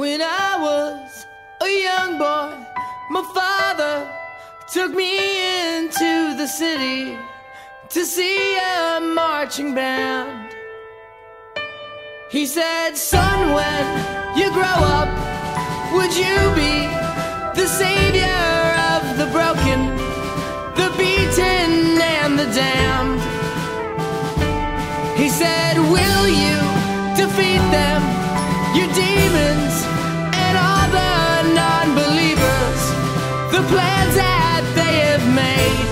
When I was a young boy, my father took me into the city to see a marching band. He said, "Son, when you grow up, would you be the savior of the broken, the beaten and the damned?" He said, "Will you defeat them, your demons and all the non-believers, the plans that they have made?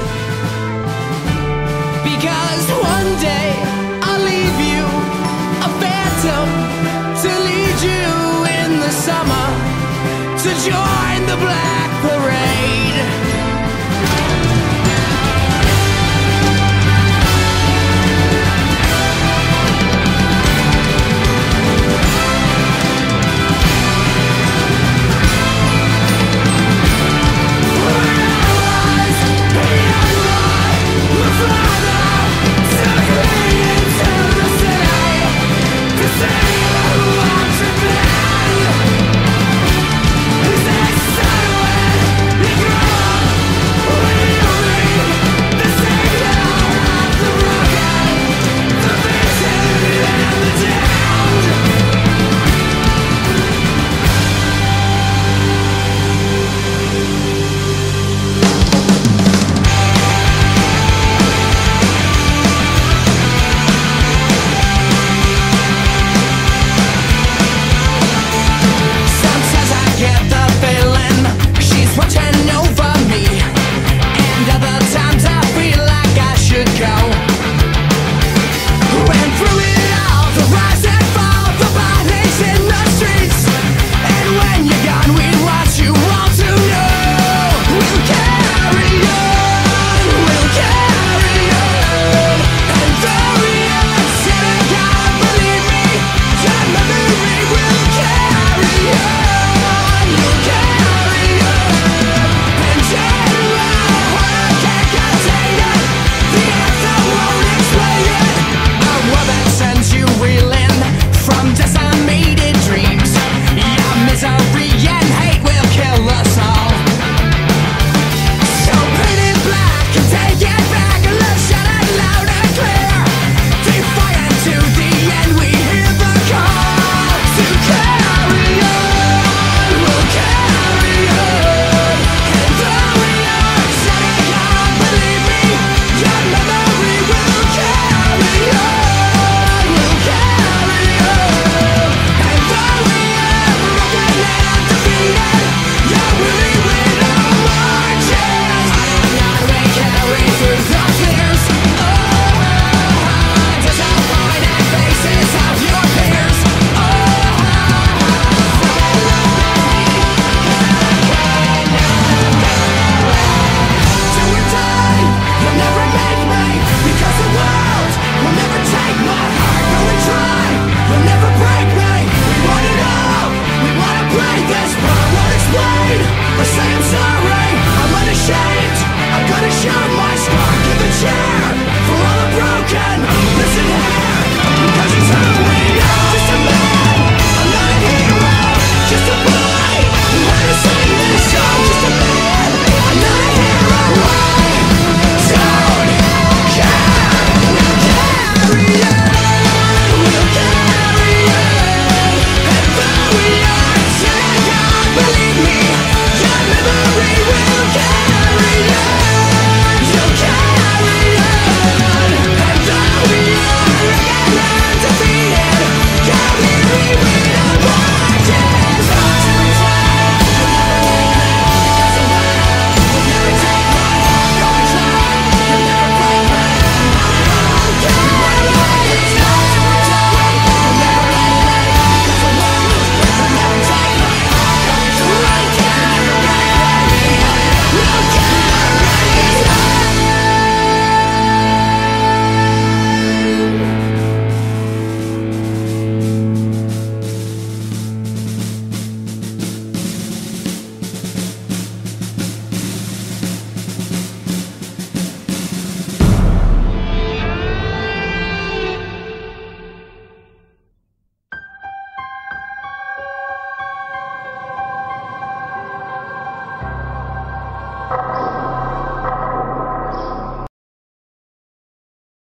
Because one day I'll leave you a phantom to lead you in the summer to join the Black Parade."